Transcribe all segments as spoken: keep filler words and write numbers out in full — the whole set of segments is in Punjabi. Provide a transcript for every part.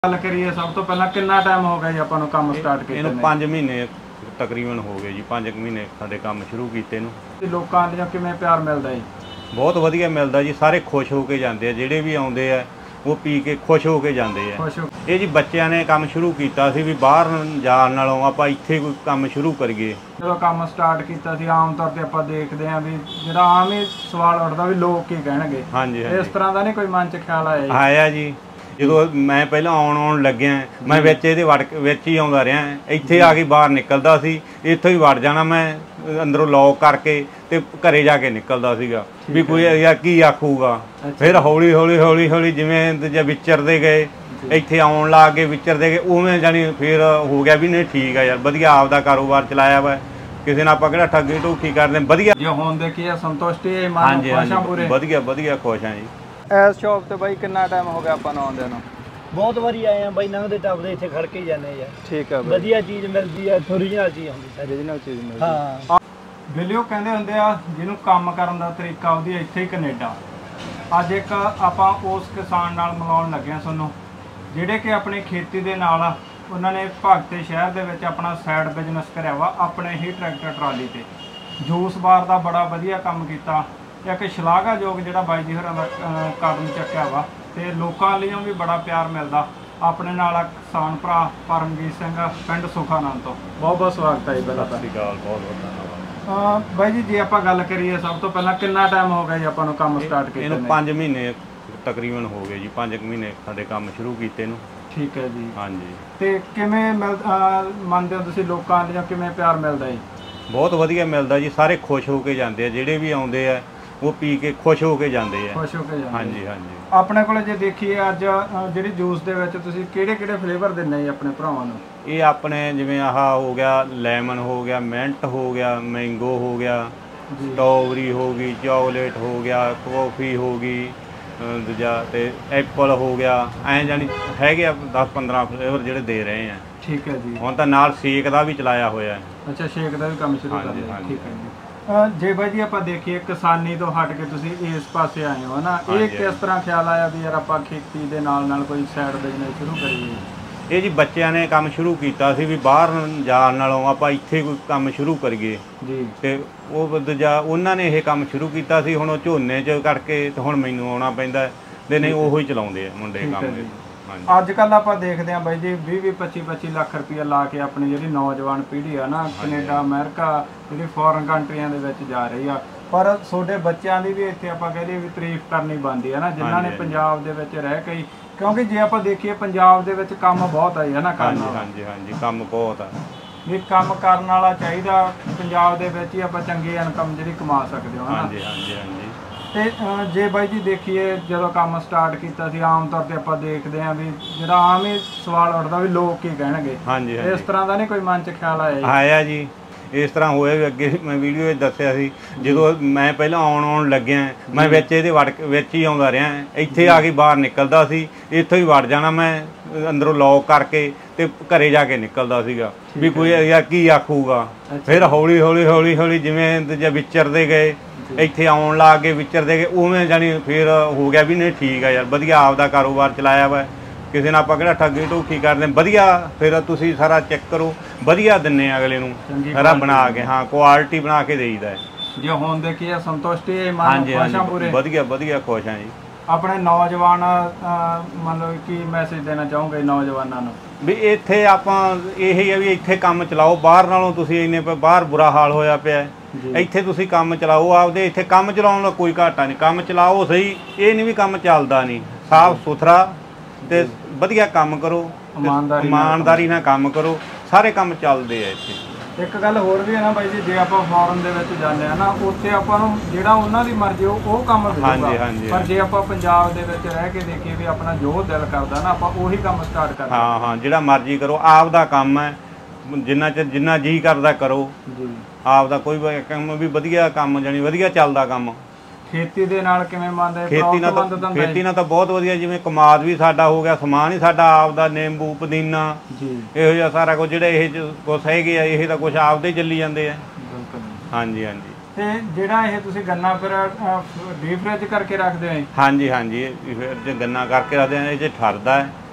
गल करिए सब तो पहला कितना टाइम हो गया जी आपां नूं काम स्टार्ट कीते ਇਹਨੂੰ पाँच महीने तकरीबन हो गए जी। पाँच महीने ਸਾਡੇ ਕੰਮ ਸ਼ੁਰੂ ਕੀਤੇ ਨੂੰ। ਲੋਕਾਂ ਦੀਆਂ ਕਿਵੇਂ ਪਿਆਰ ਮਿਲਦਾ ਜੀ? ਬਹੁਤ ਵਧੀਆ ਮਿਲਦਾ ਜੀ। ਸਾਰੇ ਖੁਸ਼ ਹੋ ਕੇ ਜਾਂਦੇ ਆ, ਜਿਹੜੇ ਵੀ ਆਉਂਦੇ ਆ ਉਹ ਪੀ ਕੇ ਖੁਸ਼ ਹੋ ਕੇ ਜਾਂਦੇ ਆ। ਇਹ ਜੀ ਬੱਚਿਆਂ ਨੇ ਕੰਮ ਸ਼ੁਰੂ ਕੀਤਾ ਸੀ ਵੀ ਬਾਹਰ ਜਾਣ ਨਾਲੋਂ ਆਪਾਂ ਇੱਥੇ ਕੋਈ ਕੰਮ ਸ਼ੁਰੂ ਕਰੀਏ। ਜਦੋਂ ਕੰਮ ਸਟਾਰਟ ਕੀਤਾ ਸੀ ਆਮ ਤੌਰ ਤੇ ਆਪਾਂ ਦੇਖਦੇ ਆਂ ਵੀ ਜਿਹੜਾ ਆਮ ਹੀ ਸਵਾਲ ਉੱਠਦਾ ਵੀ ਲੋਕ ਕੀ ਕਹਿਣਗੇ। ਹਾਂਜੀ ਇਸ ਤਰ੍ਹਾਂ ਦਾ ਨਹੀਂ ਕੋਈ ਮਨ 'ਚ ਖਿਆਲ ਆਇਆ ਜੀ? ਆਇਆ ਜੀ। ਜਦੋਂ ਮੈਂ ਪਹਿਲਾਂ ਆਉਣ ਆਉਣ ਲੱਗਿਆ ਮੈਂ ਵਿੱਚ ਇਹਦੇ ਵੜ ਵਿੱਚ ਹੀ ਆਉਂਦਾ ਰਿਹਾ। ਇੱਥੇ ਆ ਕੇ ਬਾਹਰ ਨਿਕਲਦਾ ਸੀ, ਇੱਥੋਂ ਹੀ ਵੜ ਜਾਣਾ ਮੈਂ ਅੰਦਰੋਂ ਲੌਕ ਕਰਕੇ ਤੇ ਘਰੇ ਜਾ ਕੇ ਨਿਕਲਦਾ ਸੀਗਾ ਵੀ ਕੋਈ ਯਾਰ ਕੀ ਆਖੂਗਾ। ਫਿਰ ਹੌਲੀ ਹੌਲੀ ਹੌਲੀ ਹੌਲੀ ਜਿਵੇਂ ਜੇ ਵਿਚਰਦੇ ਗਏ ਇੱਥੇ ਆਉਣ ਲੱਗ ਕੇ ਵਿਚਰਦੇ ਗਏ ਉਵੇਂ ਜਾਣੀ ਫਿਰ ਹੋ ਗਿਆ ਵੀ ਨਹੀਂ ਠੀਕ ਆ ਯਾਰ ਵਧੀਆ ਆਪਦਾ ਕਾਰੋਬਾਰ ਚਲਾਇਆ ਵਾ, ਕਿਸੇ ਨਾਲ ਆਪਾਂ ਕਿਹੜਾ ਠੱਗੀ ਢੋਖੀ ਕਰਦੇ। ਵਧੀਆ ਜੇ ਹੁਣ ਦੇਖੀਏ ਸੰਤੁਸ਼ਟੀ ਮਨ ਖੁਸ਼ ਆ ਪੂਰੇ? ਵਧੀਆ ਵਧੀਆ ਖੁਸ਼ ਆ ਜੀ। ਇਸ ਸ਼ੌਪ ਤੇ ਬਾਈ ਕਿੰਨਾ ਟਾਈਮ ਹੋ ਗਿਆ ਆਪਾਂ ਨੂੰ ਆਉਂਦੇ ਨੂੰ? ਬਹੁਤ ਵਾਰੀ ਆਏ ਆ ਬਾਈ, ਲੰਘਦੇ ਟੱਪਦੇ ਇੱਥੇ ਖੜ ਕੇ ਹੀ ਜਾਂਦੇ ਯਾਰ। ਠੀਕ ਆ ਬਾਈ, ਵਧੀਆ ਚੀਜ਼ ਮਿਲਦੀ ਆ, ਓਰੀਜਨਲ ਚੀਜ਼ ਹੁੰਦੀ ਸਾਰੀ। ਓਰੀਜਨਲ ਚੀਜ਼ ਮਿਲਦੀ ਹਾਂ। ਬਿਲਿਓ ਕਹਿੰਦੇ ਹੁੰਦੇ ਆ ਜਿਹਨੂੰ ਕੰਮ ਕਰਨ ਦਾ ਤਰੀਕਾ ਉਹਦੀ ਇੱਥੇ ਹੀ ਕੈਨੇਡਾ। ਅੱਜ ਇੱਕ ਆਪਾਂ ਉਸ ਕਿਸਾਨ ਨਾਲ ਮਿਲਾਉਣ ਲੱਗੇ ਆ ਤੁਹਾਨੂੰ ਜਿਹੜੇ ਕਿ ਆਪਣੀ ਖੇਤੀ ਦੇ ਨਾਲ ਉਹਨਾਂ ਨੇ ਭਗਤੇ ਸ਼ਹਿਰ ਦੇ ਵਿੱਚ ਆਪਣਾ ਸਾਈਡ ਬਿਜ਼ਨਸ ਕਰਿਆ ਵਾ ਆਪਣੇ ਹੀ ਟਰੈਕਟਰ ਟਰਾਲੀ ਤੇ। ਜੂਸ ਬਾਰ ਦਾ ਬੜਾ ਵਧੀਆ ਕੰਮ ਕੀਤਾ। ਇੱਕ ਸ਼ਲਾਘਾਯੋਗ ਜਿਹੜਾ ਬਾਈ ਜੀ ਹੋਰਾਂ ਦਾ ਕਦਮ ਚੱਕਿਆ ਵਾ ਤੇ ਲੋਕਾਂ ਲਈ ਵੀ ਬੜਾ ਪਿਆਰ ਮਿਲਦਾ। ਆਪਣੇ ਨਾਲ ਕਿਸਾਨ ਭਰਾ ਪਰਮਜੀਤ ਸਿੰਘ ਪਿੰਡ ਸੁਖਾਨੰਦ ਤੋਂ ਬਹੁਤ ਬਹੁਤ ਸਵਾਗਤ ਹੈ ਜੀ। ਪਹਿਲਾਂ ਤਾਂ ਸਤਿ ਸ਼੍ਰੀ ਅਕਾਲ, ਬਹੁਤ ਬਹੁਤ ਧੰਨਵਾਦ ਬਾਈ ਜੀ। ਜੇ ਆਪਾਂ ਗੱਲ ਕਰੀਏ ਸਭ ਤੋਂ ਪਹਿਲਾਂ ਕਿੰਨਾ ਟਾਈਮ ਹੋ ਗਿਆ ਜੀ ਆਪਾਂ ਨੂੰ ਕੰਮ ਸਟਾਰਟ ਕੀਤੇ? ਇਹਨੂੰ ਪੰਜ ਮਹੀਨੇ ਤਕਰੀਬਨ ਹੋ ਗਏ ਜੀ। ਪੰਜ ਮਹੀਨੇ ਸਾਡੇ ਕੰਮ ਸ਼ੁਰੂ ਕੀਤੇ ਨੂੰ। ਠੀਕ ਹੈ ਜੀ। ਹਾਂਜੀ। ਤੇ ਕਿਵੇਂ ਮਿਲ ਮੰਨਦੇ ਹੋ ਤੁਸੀਂ ਲੋਕਾਂ ਦਾ ਕਿਵੇਂ ਪਿਆਰ ਮਿਲਦਾ ਜੀ? ਬਹੁਤ ਵਧੀਆ ਮਿਲਦਾ ਜੀ। ਸਾਰੇ ਖੁਸ਼ ਹੋ ਕੇ ਜਾਂਦੇ ਆ, ਜਿਹੜੇ ਵੀ ਆਉਂਦੇ ਆ ਉਹ ਪੀ ਕੇ ਖੁਸ਼ ਹੋ ਕੇ ਜਾਂਦੇ ਆ। ਖੁਸ਼ ਹੋ ਕੇ ਜਾਂਦੇ। ਹਾਂਜੀ ਹਾਂਜੀ। ਆਪਣੇ ਕੋਲ ਜੇ ਦੇਖੀਏ ਅੱਜ ਜਿਹੜੀ ਜੂਸ ਦੇ ਵਿੱਚ ਤੁਸੀਂ ਕਿਹੜੇ ਕਿਹੜੇ ਫਲੇਵਰ ਦਿੰਦੇ ਜੀ ਆਪਣੇ ਭਰਾਵਾਂ ਨੂੰ? ਇਹ ਆਪਣੇ ਜਿਵੇਂ ਆਹ ਹੋ ਗਿਆ ਲੈਮਨ ਹੋ ਗਿਆ, ਮਿੰਟ ਹੋ ਗਿਆ, ਮੈਂਗੋ ਹੋ ਗਿਆ, ਸਟ੍ਰਾਬੇਰੀ ਹੋ ਗਈ, ਚਾਕਲੇਟ ਹੋ ਗਿਆ, ਕੌਫੀ ਹੋ ਗਈ, ਦੂਜਾ ਤੇ ਐਪਲ ਹੋ ਗਿਆ। ਐਂ ਜਾਣੀ ਹੈਗੇ ਆ ਦਸ ਪੰਦਰਾਂ ਫਲੇਵਰ ਜਿਹੜੇ ਦੇ ਰਹੇ ਆ। ਠੀਕ ਹੈ ਜੀ। ਹੁਣ ਤਾਂ ਨਾਲ ਸ਼ੇਕ ਦਾ ਵੀ ਚਲਾਇਆ ਹੋਇਆ। ਅੱਛਾ, ਸ਼ੇਕ ਦਾ ਵੀ ਕੰਮ ਸ਼ੁਰੂ ਕਰ ਲਿਆ। ਠੀਕ ਹੈ ਜੀ। ਜੇ ਬਾਈ ਜੀ ਆਪਾਂ ਦੇਖੀਏ ਕਿਸਾਨੀ ਤੋਂ ਹਟ ਕੇ ਤੁਸੀਂ ਇਸ ਪਾਸੇ ਆਏ ਹੋ ਨਾ, ਇਹ ਕਿਸ ਤਰ੍ਹਾਂ ਖਿਆਲ ਆਇਆ ਵੀ ਯਾਰ ਆਪਾਂ ਖੇਤੀ ਦੇ ਨਾਲ ਨਾਲ ਕੋਈ ਸਾਈਡ ਬਿਜ਼ਨਸ ਸ਼ੁਰੂ ਕਰੀਏ? ਇਹ ਜੀ ਬੱਚਿਆਂ ਨੇ ਕੰਮ ਸ਼ੁਰੂ ਕੀਤਾ ਸੀ ਵੀ ਬਾਹਰ ਜਾਣ ਨਾਲੋਂ ਆਪਾਂ ਇੱਥੇ ਕੋਈ ਕੰਮ ਸ਼ੁਰੂ ਕਰੀਏ ਜੀ। ਤੇ ਉਹ ਦੂਜਾ ਉਹਨਾਂ ਨੇ ਇਹ ਕੰਮ ਸ਼ੁਰੂ ਕੀਤਾ ਸੀ। ਹੁਣ ਉਹ ਝੋਨੇ 'ਚ ਕਰਕੇ ਤੇ ਹੁਣ ਮੈਨੂੰ ਆਉਣਾ ਪੈਂਦਾ ਤੇ ਨਹੀਂ ਉਹੋ ਹੀ ਚਲਾਉਂਦੇ ਆ ਮੁੰਡੇ ਕੰਮ। ਅੱਜ ਕੱਲ੍ਹ ਆਪਾਂ ਦੇਖਦੇ ਹਾਂ ਬਾਈ ਜੀ ਵੀਹ ਵੀਹ ਪੱਚੀ ਪੱਚੀ ਲੱਖ ਰੁਪਈਆ ਲਾ ਕੇ ਆਪਣੀ ਜਿਹੜੀ ਨੌਜਵਾਨ ਪੀੜ੍ਹੀ ਆ ਨਾ ਕੈਨੇਡਾ ਅਮਰੀਕਾ ਜਿਹੜੀ ਫੋਰਨ ਕੰਟਰੀਆਂ ਦੇ ਵਿੱਚ ਜਾ ਰਹੀ ਆ। ਪਰ ਤੁਹਾਡੇ ਬੱਚਿਆਂ ਦੀ ਵੀ ਇੱਥੇ ਆਪਾਂ ਕਹਿ ਲਈਏ ਵੀ ਤਾਰੀਫ ਕਰਨੀ ਬਣਦੀ ਹੈ ਨਾ ਜਿਨ੍ਹਾਂ ਨੇ ਪੰਜਾਬ ਦੇ ਵਿੱਚ ਰਹਿ ਕੇ। ਕਿਉਂਕਿ ਜੇ ਆਪਾਂ ਦੇਖੀਏ ਪੰਜਾਬ ਦੇ ਵਿੱਚ ਕੰਮ ਬਹੁਤ ਆ ਹੈ ਨਾ ਕਰਨ ਵਾਲਾ। ਹਾਂਜੀ ਹਾਂਜੀ, ਕੰਮ ਬਹੁਤ ਆ। ਵੀ ਕੰਮ ਕਰਨ ਵਾਲਾ ਚਾਹੀਦਾ। ਪੰਜਾਬ ਦੇ ਵਿੱਚ ਹੀ ਆਪਾਂ ਚੰਗੀ ਇਨਕਮ ਜਿਹੜੀ ਕਮਾ ਸਕਦੇ ਹੋ। ਹਾਂਜੀ ਹਾਂਜੀ ਹਾਂਜੀ। ਤੇ ਜੇ ਬਾਈ ਜੀ ਦੇਖੀਏ ਜਦੋਂ ਕੰਮ ਸਟਾਰਟ ਕੀਤਾ ਸੀ ਆਮ ਤੌਰ ਤੇ ਆਪਾਂ ਦੇਖਦੇ ਆਂ ਵੀ ਜਿਹੜਾ ਆਮ ਹੀ ਸਵਾਲ ਉੱਠਦਾ ਵੀ ਲੋਕ ਕੀ ਕਹਿਣਗੇ। ਹਾਂਜੀ ਹਾਂਜੀ। ਇਸ ਤਰ੍ਹਾਂ ਦਾ ਨਹੀਂ ਕੋਈ ਮਨ 'ਚ ਖਿਆਲ ਆਇਆ ਜੀ? ਆਇਆ ਜੀ। ਇਸ ਤਰ੍ਹਾਂ ਹੋਇਆ ਵੀ ਅੱਗੇ ਮੈਂ ਵੀਡੀਓ ਵਿੱਚ ਦੱਸਿਆ ਸੀ ਜਦੋਂ ਮੈਂ ਪਹਿਲਾਂ ਆਉਣ ਆਉਣ ਲੱਗਿਆ ਮੈਂ ਵਿੱਚ ਇਹਦੇ ਵੜ ਵਿੱਚ ਹੀ ਆਉਂਦਾ ਰਿਹਾ। ਇੱਥੇ ਆ ਕੇ ਬਾਹਰ ਨਿਕਲਦਾ ਸੀ, ਇੱਥੋਂ ਹੀ ਵੜ ਜਾਣਾ ਮੈਂ ਅੰਦਰੋਂ ਲੌਕ ਕਰਕੇ ਤੇ ਘਰੇ ਜਾ ਕੇ ਨਿਕਲਦਾ ਸੀਗਾ ਵੀ ਕੋਈ ਯਾਰ ਕੀ ਆਖੂਗਾ। ਫਿਰ ਹੌਲੀ ਹੌਲੀ ਹੌਲੀ ਹੌਲੀ ਜਿਵੇਂ ਜੇ ਵਿਚਰਦੇ ਗਏ ਇੱਥੇ ਆਉਣ ਲੱਗ ਕੇ ਵਿਚਰਦੇ ਗਏ ਉਵੇਂ ਜਾਣੀ ਫਿਰ ਹੋ ਗਿਆ ਵੀ ਨਹੀਂ ਠੀਕ ਆ ਯਾਰ ਵਧੀਆ ਆਪਦਾ ਕਾਰੋਬਾਰ ਚਲਾਇਆ ਵਾ, ਕਿਸੇ ਨਾਲ ਆਪਾਂ ਕਿਹੜਾ ਠੱਗੀ ਢੋਖੀ ਕਰਦੇ। ਵਧੀਆ ਫਿਰ ਤੁਸੀਂ ਸਾਰਾ ਚੈੱਕ ਕਰੋ, ਵਧੀਆ ਦਿੰਨੇ ਅਗਲੇ ਨੂੰ ਸਾਰਾ ਬਣਾ ਕੇ। ਹਾਂ, ਕੁਆਲਿਟੀ ਬਣਾ ਕੇ ਦੇਈਦਾ। ਜੇ ਹੁਣ ਦੇਖੀਏ ਸੰਤੁਸ਼ਟੀ ਮਨ ਖੁਸ਼ ਆ ਪੂਰੇ? ਵਧੀਆ ਵਧੀਆ ਖੁਸ਼ ਆ ਜੀ। ਆਪਣੇ ਨੌਜਵਾਨ ਮਤਲਬ ਕੀ ਮੈਸੇਜ ਦੇਣਾ ਚਾਹੋਗੇ ਨੌਜਵਾਨਾਂ ਨੂੰ? ਵੀ ਇੱਥੇ ਆਪਾਂ ਇਹ ਹੈ ਵੀ ਇੱਥੇ ਕੰਮ ਚਲਾਓ, ਬਾਹਰ ਨਾਲੋਂ ਤੁਸੀਂ ਇੰਨੇ ਬਾਹਰ ਬੁਰਾ ਹਾਲ ਹੋਇਆ ਪਿਆ। ਇੱਥੇ ਤੁਸੀਂ ਕੰਮ ਚਲਾਓ ਆਪਦੇ। ਇੱਥੇ ਕੰਮ ਚਲਾਉਣ ਦਾ ਕੋਈ ਘਾਟਾ ਨਹੀਂ, ਕੰਮ ਚਲਾਓ ਸਹੀ। ਇਹ ਨਹੀਂ ਵੀ ਕੰਮ ਚੱਲਦਾ ਨਹੀਂ, ਸਾਫ਼ ਸੁਥਰਾ ਤੇ ਵਧੀਆ ਕੰਮ ਕਰੋ, ਇਮਾਨਦਾਰੀ ਨਾਲ ਕੰਮ ਕਰੋ, ਸਾਰੇ ਕੰਮ ਚੱਲਦੇ ਆ ਇੱਥੇ। ਇੱਕ ਗੱਲ ਹੋਰ ਵੀ ਹੈ ਨਾ ਬਾਈ ਜੀ, ਜੇ ਆਪਾਂ ਫੋਰਨ ਦੇ ਵਿੱਚ ਜਾਂਦੇ ਆ ਨਾ ਉੱਥੇ ਆਪਾਂ ਨੂੰ ਜਿਹੜਾ ਉਹਨਾਂ ਦੀ ਮਰਜ਼ੀ ਉਹ ਕੰਮ ਮਿਲੂਗਾ। ਪਰ ਜੇ ਆਪਾਂ ਪੰਜਾਬ ਦੇ ਵਿੱਚ ਰਹਿ ਕੇ ਦੇਖੀਏ ਵੀ ਆਪਣਾ ਜੋ ਦਿਲ ਕਰਦਾ ਨਾ ਆਪਾਂ ਉਹੀ ਕੰਮ ਸਟਾਰਟ ਕਰਦੇ। ਹਾਂ ਹਾਂ, ਜਿਹੜਾ ਮਰਜ਼ੀ ਕਰੋ, ਆਪ ਦਾ ਕੰਮ ਹੈ। ਜਿੰਨਾ ਚਿਰ ਜਿੰਨਾ ਜੀ ਕਰਦਾ ਕਰੋ ਜੀ। ਆਪ ਦਾ ਕੋਈ ਕੰਮ ਵੀ ਵਧੀਆ ਕੰਮ ਜਾਣੀ ਵਧੀਆ ਚੱਲਦਾ ਕੰਮ। ਖੇਤੀ ਦੇ ਨਾਲ ਕਿਵੇਂ ਮੰਨਦੇ? ਖੇਤੀ ਨਾਲ ਤਾਂ ਖੇਤੀ ਨਾਲ ਤਾਂ ਬਹੁਤ ਵਧੀਆ। ਜਿਵੇਂ ਕਮਾਦ ਵੀ ਸਾਡਾ ਹੋ ਗਿਆ, ਸਮਾਨ ਹੀ ਸਾਡਾ ਆਪ ਦਾ, ਨਿੰਬੂ ਪੁਦੀਨਾ ਇਹੋ ਜਿਹਾ ਸਾਰਾ ਕੁਝ ਜਿਹੜੇ ਇਹ ਕੁਛ ਹੈਗੇ ਆ ਇਹ ਤਾਂ ਕੁਛ ਆਪਦੇ ਹੀ ਚੱਲੀ ਜਾਂਦੇ ਆ। ਹਾਂਜੀ ਹਾਂਜੀ। ਤੇ ਜਿਹੜਾ ਇਹ ਤੁਸੀਂ ਗੰਨਾ ਫਿਰ ਡੀਪ ਫ੍ਰਿਜ ਕਰਕੇ ਰੱਖਦੇ ਹੋ? ਹਾਂਜੀ ਹਾਂਜੀ, ਫਿਰ ਗੰਨਾ ਕਰਕੇ ਰੱਖਦੇ ਆ। ਇਹ 'ਚ ਠਰਦਾ ਹੈ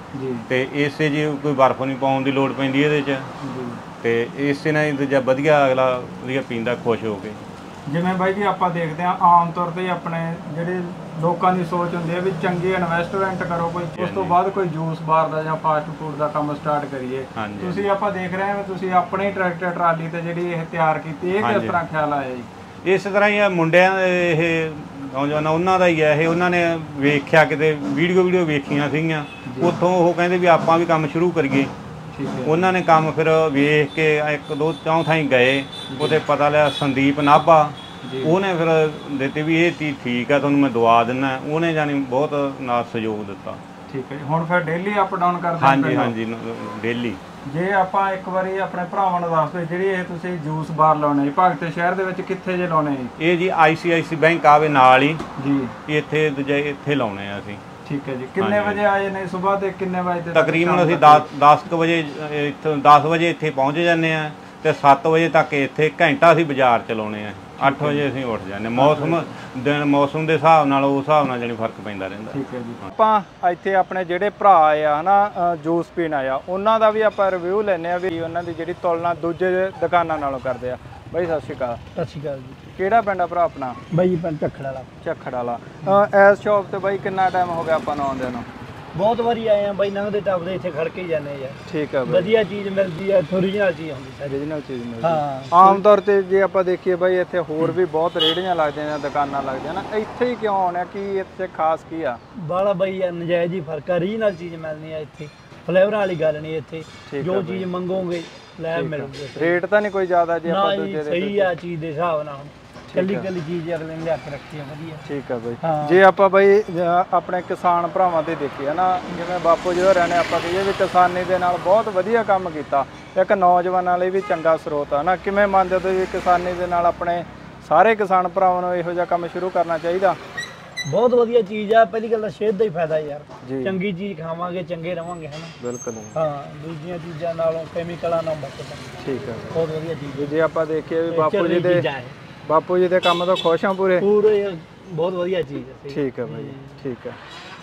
ਜੀ ਤੇ ਇਸੇ ਜੀ ਕੋਈ ਬਰਫ਼ ਨਹੀਂ ਪਾਉਣ ਦੀ ਲੋੜ ਪੈਂਦੀ ਇਹਦੇ 'ਚ ਜੀ। ਤੇ ਇਸੇ ਨਾਲ ਹੀ ਦੂਜਾ ਵਧੀਆ ਅਗਲਾ ਵਧੀਆ ਪੀਂਦਾ ਖੁਸ਼ ਹੋ ਕੇ। ਜਿਵੇਂ ਬਾਈ ਜੀ ਆਪਾਂ ਦੇਖਦੇ ਹਾਂ ਆਮ ਤੌਰ ਤੇ ਆਪਣੇ ਜਿਹੜੇ ਲੋਕਾਂ ਦੀ ਸੋਚ ਹੁੰਦੀ ਹੈ ਵੀ ਚੰਗੀ ਇਨਵੈਸਟਮੈਂਟ ਕਰੋ ਕੋਈ, ਉਸ ਤੋਂ ਬਾਅਦ ਕੋਈ ਜੂਸ ਬਾਰ ਦਾ ਜਾਂ ਫਾਸਟ ਫੂਡ ਦਾ ਕੰਮ ਸਟਾਰਟ ਕਰੀਏ। ਤੁਸੀਂ ਆਪਾਂ ਦੇਖ ਰਹੇ ਹਾਂ ਤੁਸੀਂ ਆਪਣੀ ਟਰੈਕਟਰ ਟਰਾਲੀ ਤੇ ਜਿਹੜੀ ਇਹ ਤਿਆਰ ਕੀਤੀ, ਇਹ ਕਿਸ ਤਰ੍ਹਾਂ ਖਿਆਲ ਆਇਆ ਜੀ? ਇਸ ਤਰ੍ਹਾਂ ਹੀ ਆ ਮੁੰਡਿਆਂ ਦੇ ਇਹ ਨੌਜਵਾਨਾਂ ਉਹਨਾਂ ਦਾ ਹੀ ਹੈ ਇਹ, ਉਹਨਾਂ ਨੇ ਵੇਖਿਆ ਕਿਤੇ ਵੀਡੀਓ ਵੀਡੀਓ ਵੇਖੀਆਂ ਸੀਗੀਆਂ, ਉੱਥੋਂ ਉਹ ਕਹਿੰਦੇ ਵੀ ਆਪਾਂ ਵੀ ਕੰਮ ਸ਼ੁਰੂ ਕਰੀਏ। ਉਹਨਾਂ ਨੇ ਕੰਮ ਫਿਰ ਵੇਖ ਕੇ ਇੱਕ ਦੋ ਚੌਂ ਥਾਈਂ ਗਏ, ਉਹਦੇ ਪਤਾ ਲਿਆ ਸੰਦੀਪ ਨਾਭਾ, ਉਹਨੇ ਫਿਰ ਦਿੱਤੀ ਵੀ ਇਹ ਚੀਜ਼ ਠੀਕ ਆ ਤੁਹਾਨੂੰ ਮੈਂ ਦਵਾ ਦਿੰਦਾ, ਉਹਨੇ ਜਾਨੀ ਬਹੁਤ ਨਾਲ ਸਹਿਯੋਗ ਦਿੱਤਾ। ਠੀਕ ਹੈ ਜੀ। ਹੁਣ ਫਿਰ ਡੇਲੀ ਅਪ ਡਾਊਨ ਕਰਦੇ? ਹਾਂਜੀ ਹਾਂਜੀ ਡੇਲੀ। ਜੇ ਆਪਾਂ ਇੱਕ ਵਾਰੀ ਆਪਣੇ ਭਰਾਵਾਂ ਨੂੰ ਦੱਸ ਦਿਓ ਜਿਹੜੀ ਇਹ ਤੁਸੀਂ ਜੂਸ ਬਾਰ ਲਾਉਣੇ ਜੀ ਭਗਤ ਸ਼ਹਿਰ ਦੇ ਵਿੱਚ ਕਿੱਥੇ ਜੇ ਲਾਉਣੇ ਜੀ? ਇਹ ਜੀ ਆਈ ਸੀ ਆਈ ਸੀ ਬੈਂਕ ਆਵੇ ਨਾਲ ਹੀ ਜੀ, ਇੱਥੇ ਦੂਜੇ ਇੱਥੇ ਲਾਉਣੇ ਆ ਅਸੀਂ। ਠੀਕ ਹੈ ਜੀ। ਕਿੰਨੇ ਵਜੇ ਆਏ ਨੇ ਸਵੇਰ ਦੇ ਕਿੰਨੇ ਵਜੇ ਤੱਕ? ਤਕਰੀਬਨ ਅਸੀਂ ਦਸ ਕੁ ਵਜੇ ਇੱਥੋਂ ਦਸ ਵਜੇ ਇੱਥੇ ਪਹੁੰਚ ਜਾਂਦੇ ਆ ਤੇ ਸੱਤ ਵਜੇ ਤੱਕ ਇੱਥੇ ਘੰਟਾ ਅਸੀਂ ਬਾਜ਼ਾਰ ਚਲਾਉਣੇ ਆ। ਅੱਠ ਵਜੇ ਅਸੀਂ ਉੱਠ ਜਾਂਦੇ। ਮੌਸਮ ਦਿਨ ਮੌਸਮ ਦੇ ਹਿਸਾਬ ਨਾਲ ਉਸ ਹਿਸਾਬ ਨਾਲ ਜਾਨੀ ਫਰਕ ਪੈਂਦਾ ਰਹਿੰਦਾ। ਠੀਕ ਹੈ ਜੀ। ਆਪਾਂ ਇੱਥੇ ਆਪਣੇ ਜਿਹੜੇ ਭਰਾ ਆਏ ਆ ਹਨਾ ਜੂਸ ਪੀਣ ਆਇਆ, ਉਹਨਾਂ ਦਾ ਵੀ ਆਪਾਂ ਰਿਵਿਊ ਲੈਣੇ ਆ ਵੀ ਉਹਨਾਂ ਦੀ ਜਿਹੜੀ ਤੁਲਨਾ ਦੂਜੇ ਦੁਕਾਨਾਂ ਨਾਲੋਂ ਕਰਦੇ ਆ। ਬਾਈ ਸਤਿ ਸ਼੍ਰੀ ਅਕਾਲ। ਸਤਿ ਸ਼੍ਰੀ ਅਕਾਲ ਜੀ। ਕਿਹੜਾ ਪਿੰਡ ਆ ਭਰਾ ਆਪਣਾ? ਬਾਈ ਪਿੰਡ ਝੱਖੜ ਵਾਲਾ। ਝੱਖੜ ਵਾਲਾ। ਇਸ ਸ਼ੌਪ ਤੇ ਬਾਈ ਕਿੰਨਾ ਟਾਈਮ ਹੋ ਗਿਆ ਆਪਾਂ ਨੂੰ ਆਉਂਦਿਆਂ ਨੂੰ? ਬਹੁਤ ਵਾਰੀ ਆਏ ਆ ਬਾਈ, ਲੰਘਦੇ ਟੱਪਦੇ ਇੱਥੇ ਖੜ ਕੇ ਹੀ ਜਾਂਦੇ ਯਾਰ। ਠੀਕ ਆ ਬਾਈ। ਵਧੀਆ ਚੀਜ਼ ਮਿਲਦੀ ਆ, ਓਰੀਜਨਲ ਚੀਜ਼ ਹੁੰਦੀ ਸਾਡੀ। ਓਰੀਜਨਲ ਚੀਜ਼ ਮਿਲਦੀ। ਹਾਂ। ਆਮ ਤੌਰ ਤੇ ਜੇ ਆਪਾਂ ਦੇਖੀਏ ਬਾਈ ਇੱਥੇ ਹੋਰ ਵੀ ਬਹੁਤ ਰੇਹੜੀਆਂ ਲੱਗਦੀਆਂ ਨੇ, ਦੁਕਾਨਾਂ ਲੱਗਦੀਆਂ ਨਾ, ਇੱਥੇ ਹੀ ਕਿਉਂ ਆਉਣਾ? ਕੀ ਇੱਥੇ ਖਾਸ ਕੀ ਆ? ਬਾਲਾ ਬਾਈ ਯਾਰ ਨਜਾਇਜ਼ ਹੀ ਫਰਕ ਆ, ਓਰੀਜਨਲ ਚੀਜ਼ ਮਿਲਣੀ ਆ ਇੱਥੇ, ਫਲੇਵਰਾਂ ਵਾਲੀ ਗੱਲ ਨਹੀਂ ਇੱਥੇ। ਜੋ ਚੀਜ਼ ਮੰਗੋਗੇ ਲੈ ਮਿਲੂਗੀ। ਰੇਟ ਤਾਂ ਨਹੀਂ ਕੋਈ ਜ਼ਿਆਦਾ ਜੇ ਆਪਾਂ ਦੂਜੇ ਦੇ? ਸਹੀ ਆ ਚੀਜ਼ ਦੇ ਹਿਸਾਬ ਨਾਲ, ਕੱਲੀ ਕੱਲੀ ਚੀਜ਼ ਅਗਲੇ ਨੇ ਲਿਆ ਕੇ ਰੱਖੀ ਆ ਵਧੀਆ। ਠੀਕ ਆ ਬਾਈ। ਜੇ ਆਪਾਂ ਬਾਈ ਆਪਣੇ ਕਿਸਾਨ ਭਰਾਵਾਂ ਤੇ ਦੇਖੀਏ ਨਾ, ਜਿਵੇਂ ਬਾਪੂ ਜੀ ਹੋਰਾਂ ਨੇ ਆਪਾਂ ਕਹੀਏ ਵੀ ਕਿਸਾਨੀ ਦੇ ਨਾਲ ਬਹੁਤ ਵਧੀਆ ਕੰਮ ਕੀਤਾ, ਇੱਕ ਨੌਜਵਾਨਾਂ ਲਈ ਵੀ ਚੰਗਾ ਸਰੋਤ ਆ ਨਾ, ਕਿਵੇਂ ਮੰਨਦੇ ਹੋ ਵੀ ਕਿਸਾਨੀ ਦੇ ਨਾਲ ਆਪਣੇ ਸਾਰੇ ਕਿਸਾਨ ਭਰਾਵਾਂ ਨੂੰ ਇਹੋ ਜਿਹਾ ਕੰਮ ਸ਼ੁਰੂ ਕਰਨਾ ਚਾਹੀਦਾ? ਬਹੁਤ ਵਧੀਆ ਚੀਜ਼ ਆ। ਪਹਿਲੀ ਗੱਲ ਤਾਂ ਸਿਹਤ ਦਾ ਹੀ ਫਾਇਦਾ ਯਾਰ, ਚੰਗੀ ਚੀਜ਼ ਖਾਵਾਂਗੇ ਚੰਗੇ ਰਵਾਂਗੇ ਹਨਾ। ਬਿਲਕੁਲ। ਹਾਂ, ਦੂਜੀਆਂ ਚੀਜ਼ਾਂ ਨਾਲੋਂ ਕੈਮੀਕਲਾਂ ਨਾਲ ਬਚਦਾ। ਠੀਕ ਆ। ਬਹੁਤ ਵਧੀਆ ਚੀਜ਼। ਜੇ ਆਪਾਂ ਦੇਖੀਏ ਵੀ ਬਾਪੂ ਜੀ ਦੇ ਬਾਪੂ ਜੀ ਦੇ ਕੰਮ ਤੋਂ ਖੁਸ਼ ਹਾਂ ਪੂਰੇ? ਪੂਰੇ ਬਹੁਤ ਵਧੀਆ ਚੀਜ਼ ਹੈ। ਠੀਕ ਹੈ ਬਾਈ। ਠੀਕ ਹੈ।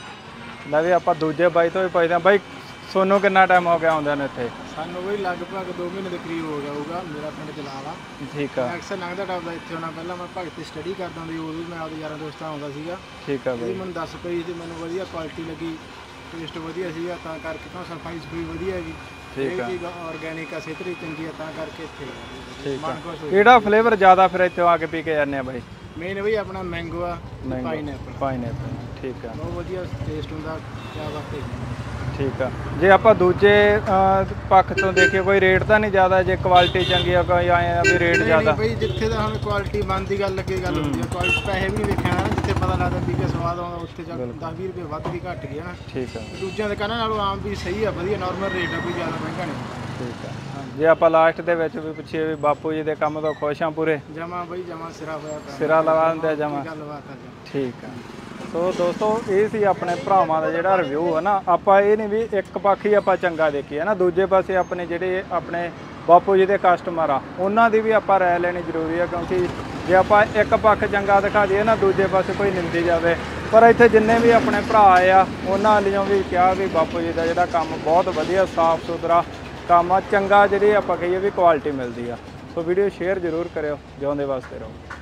ਲੈ ਵੀ ਆਪਾਂ ਦੂਜੇ ਬਾਈ ਤੋਂ ਵੀ ਪੁੱਛਦੇ ਹਾਂ। ਬਾਈ ਸੋਨੂੰ ਕਿੰਨਾ ਟਾਈਮ ਹੋ ਗਿਆ ਆਉਂਦਿਆਂ ਨੂੰ ਇੱਥੇ? ਸਾਨੂੰ ਬਈ ਲਗਭਗ ਦੋ ਮਹੀਨੇ ਦੇ ਕਰੀਬ ਹੋ ਗਿਆ ਹੋਊਗਾ। ਮੇਰਾ ਪਿੰਡ ਜਲਾਲਾ। ਠੀਕ ਆ। ਅਕਸਰ ਲੰਘਦਾ ਟੱਪਦਾ ਇੱਥੇ ਹੋਣਾ। ਪਹਿਲਾਂ ਮੈਂ ਭਗਤ ਦੀ ਸਟੱਡੀ ਕਰਦਾ ਹੁੰਦੀ, ਉਦੋਂ ਵੀ ਮੈਂ ਆਪਦੇ ਯਾਰਾਂ ਦੋਸਤਾਂ ਆਉਂਦਾ ਸੀਗਾ। ਠੀਕ ਆ ਬਾਈ। ਮੈਨੂੰ ਦੱਸ ਪਈ ਤੇ ਮੈਨੂੰ ਵਧੀਆ ਕੁਆਲਿਟੀ ਲੱਗੀ, ਟੇਸਟ ਵਧੀਆ ਸੀਗਾ, ਤਾਂ ਕਰਕੇ ਤਾਂ ਸਫਾਈ ਸਫਾਈ ਵਧੀਆ ਹੈਗੀ। ਠੀਕ ਆ। ਚੀਜ਼ ਆਰਗੈਨਿਕ ਆ, ਸਿਹਤ ਲਈ ਚੰਗੀ ਆ, ਤਾਂ ਕਰਕੇ ਇੱਥੇ ਠੀਕ ਆ। ਕਿਹੜਾ ਫਲੇਵਰ ਜ਼ਿਆਦਾ ਫਿਰ ਇੱਥੇ ਆ ਕੇ ਪੀ ਕੇ ਜਾਂਦੇ ਆ ਬਾਈ? ਮੇਨ ਬਈ ਆਪਣਾ ਮੈਂਗੋ ਆ, ਪਾਈਨਐਪਲ। ਪਾਈਨਐਪਲ। ਠੀਕ ਆ। ਬਹੁਤ ਵਧੀਆ ਟੇਸਟ ਹੁੰਦਾ, ਕਿਆ ਬਾਤ ਹੈ। ਠੀਕ ਆ। ਜੇ ਆਪਾਂ ਦੂਜੇ ਪੱਖ ਤੋਂ ਦੇਖੀਏ, ਕੋਈ ਰੇਟ ਤਾਂ ਨਹੀਂ ਜ਼ਿਆਦਾ? ਜੇ ਕੁਆਲਿਟੀ ਚੰਗੀ ਆ ਕੋਈ ਆਏ ਆ ਵੀ ਰੇਟ ਜ਼ਿਆਦਾ? ਬਈ ਜਿੱਥੇ ਤਾਂ ਹੁਣ ਕੁਆਲਿਟੀ ਬਣਦੀ ਗੱਲ ਲੱਗੇ ਗੱਲ ਹੁੰਦੀ ਆ, ਕੁਆਲਿਟੀ ਪੈਸੇ ਵੀ ਨਹੀਂ ਵੇਖਿਆ ਨਾ, ਜਿੱਥੇ ਪਤਾ ਲੱਗਦਾ ਵੀ ਕਿ ਸਵਾਦ ਆਉਂਦਾ ਉੱਥੇ ਜਾ ਦਸ ਵੀਹ ਰੁਪਏ ਵੱਧ ਵੀ ਘੱਟ ਗਿਆ ਨਾ। ਠੀਕ ਆ। ਦੂਜਿਆਂ ਦੁਕਾਨਾਂ ਨਾਲੋਂ ਆਮ ਵੀ ਸਹੀ ਆ, ਵਧੀਆ ਨਾਰਮਲ ਰੇਟ ਆ, ਕੋਈ ਜ਼ਿਆਦਾ ਮਹਿੰਗਾ ਨਹੀਂ। ਠੀਕ ਆ। ਜੇ ਆਪਾਂ ਲਾਸਟ ਦੇ ਵਿੱਚ ਵੀ ਪੁੱਛੀਏ ਵੀ ਬਾਪੂ ਜੀ ਦੇ ਕੰਮ ਤੋਂ ਖੁਸ਼ ਆ ਪੂਰੇ? ਜਮਾ ਬਈ ਜਮਾ ਸਿਰਾ ਹੋਇਆ ਪਿਆ, ਸਿਰਾ ਲਵਾ ਦਿੰਦੇ ਜਮਾ। ਗੱਲਬਾਤ ਆ। ਠੀਕ ਆ। ਸੋ ਦੋਸਤੋ ਇਹ ਸੀ ਆਪਣੇ ਭਰਾਵਾਂ ਦਾ ਜਿਹੜਾ ਰਿਵਿਊ ਹੈ ਨਾ। ਆਪਾਂ ਇਹ ਨਹੀਂ ਵੀ ਇੱਕ ਪੱਖ ਹੀ ਆਪਾਂ ਚੰਗਾ ਦੇਖੀਏ ਨਾ, ਦੂਜੇ ਪਾਸੇ ਆਪਣੇ ਜਿਹੜੇ ਆਪਣੇ ਬਾਪੂ ਜੀ ਦੇ ਕਸਟਮਰ ਆ ਉਹਨਾਂ ਦੀ ਵੀ ਆਪਾਂ ਰਾਏ ਲੈਣੀ ਜ਼ਰੂਰੀ ਆ, ਕਿਉਂਕਿ ਜੇ ਆਪਾਂ ਇੱਕ ਪੱਖ ਚੰਗਾ ਦਿਖਾ ਦਈਏ ਨਾ, ਦੂਜੇ ਪਾਸੇ ਕੋਈ ਨਿੰਦੀ ਜਾਵੇ। ਪਰ ਇੱਥੇ ਜਿੰਨੇ ਵੀ ਆਪਣੇ ਭਰਾ ਆਏ ਆ ਉਹਨਾਂ ਵੱਲੋਂ ਵੀ ਕਿਹਾ ਵੀ ਬਾਪੂ ਜੀ ਦਾ ਜਿਹੜਾ ਕੰਮ ਬਹੁਤ ਵਧੀਆ, ਸਾਫ਼ ਸੁਥਰਾ ਕੰਮ ਆ, ਚੰਗਾ ਜਿਹੜੀ ਆਪਾਂ ਕਹੀਏ ਵੀ ਕੁਆਲਿਟੀ ਮਿਲਦੀ ਆ। ਸੋ ਵੀਡੀਓ ਸ਼ੇਅਰ ਜ਼ਰੂਰ ਕਰਿਓ। ਜਿਉਂਦੇ ਵਾਸਤੇ ਰਹੋ।